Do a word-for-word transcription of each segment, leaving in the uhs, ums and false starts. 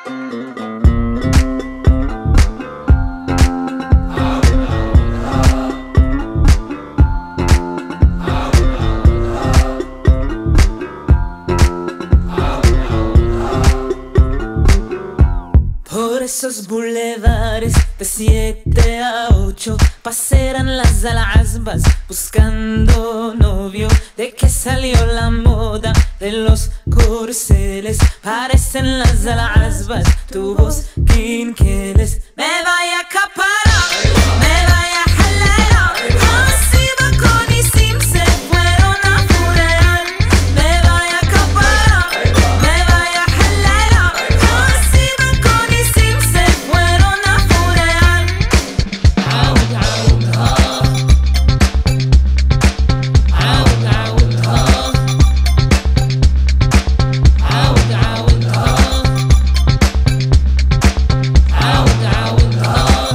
Por esos bulevares de siete a ocho pasearán las alazbas buscando novio. De que salió la moda de los corceles, parecen las alazbas tubos quinqueles. Me vaya a acaparar, me vaya a jalar, así va con y Sim se fueron a furear. Me vaya a acaparar, me vaya a jalar, así va con y Sim se fueron a furear. Au, au, au. Au, au, au. Au, au, au. Au, au, au.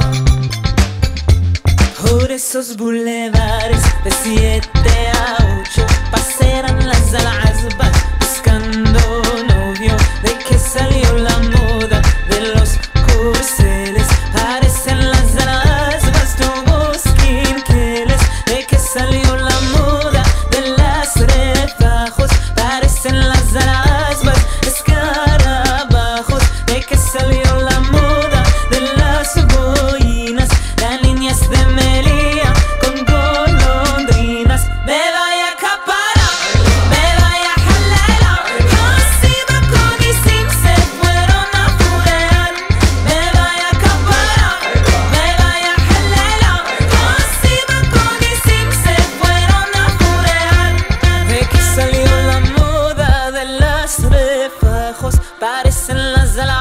Por esos bulevares de siete a ocho pasearán las alazbas buscando novio. De que salió la moda de los corceles, parecen las alazbas tubos quinqueles. De que salió la moda de las refajos, parecen las alazbas escarabajos. De que salió la moda de las boinas, las niñas de Melilla con golondrinas. Me vaya a acaparar, me vaya a jalar, así va con y Sim se fueron a furear. Me vaya a acaparar, me vaya a jalar, así va con y Sim se fueron a furear. De que salió la moda de las refajos, parecen las alazbas